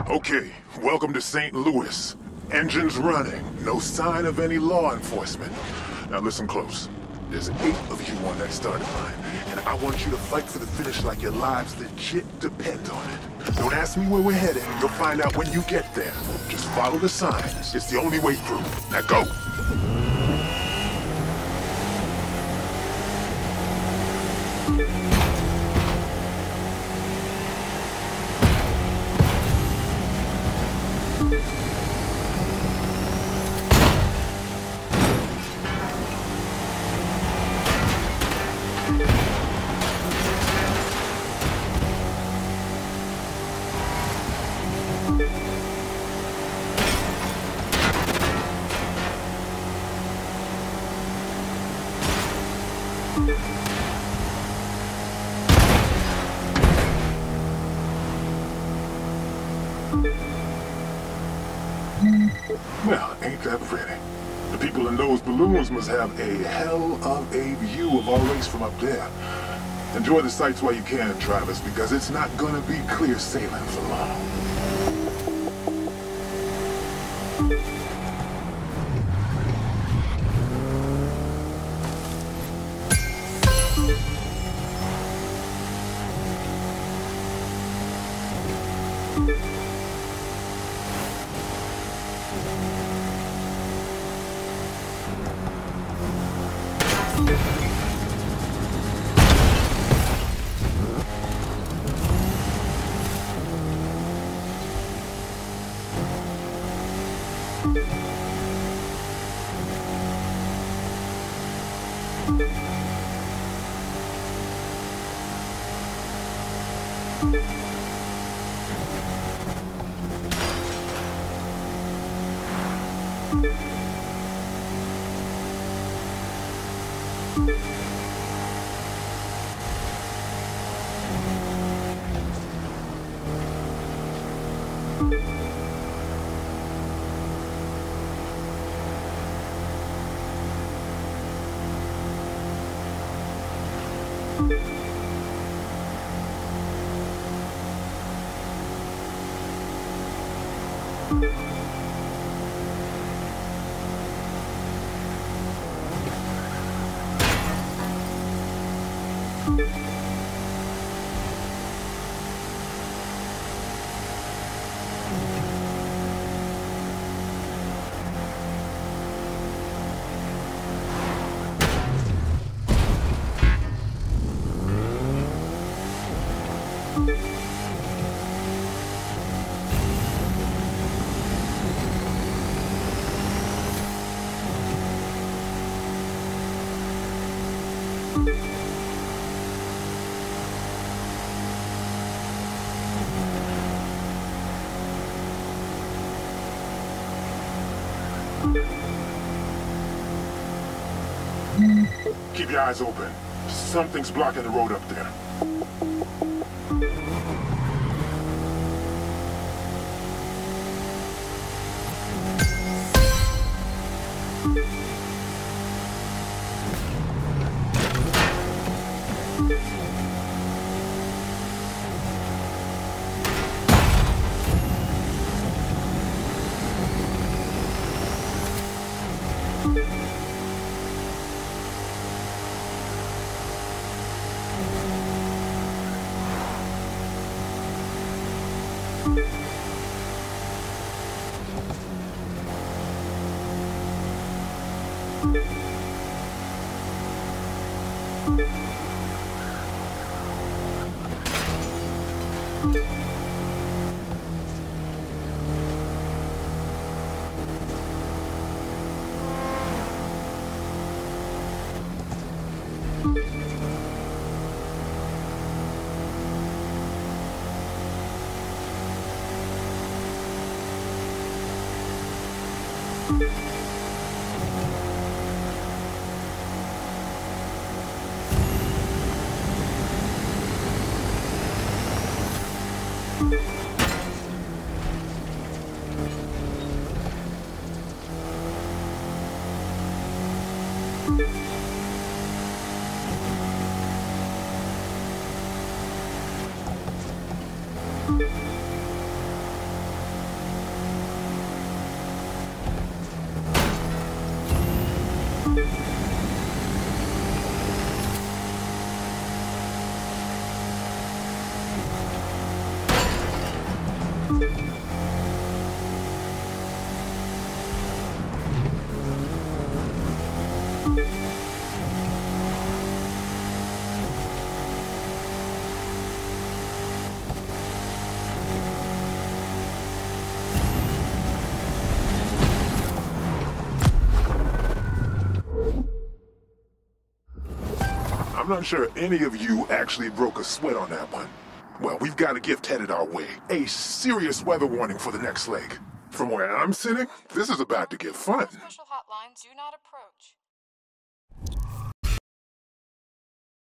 Okay, welcome to St. Louis. Engines running, no sign of any law enforcement. Now listen close. There's 8 of you on that starting line, and I want you to fight for the finish like your lives legit depend on it. Don't ask me where we're headed, you'll find out when you get there. Just follow the signs, it's the only way through. Now go! Well, ain't that pretty? The people in those balloons must have a hell of a view of our race from up there. Enjoy the sights while you can, Travis, because it's not gonna be clear sailing for long. Keep your eyes open. Something's blocking the road up there. I'm not sure any of you actually broke a sweat on that one. Well, we've got a gift headed our way. A serious weather warning for the next leg. From where I'm sitting, this is about to get fun. Special hotlines do not approach.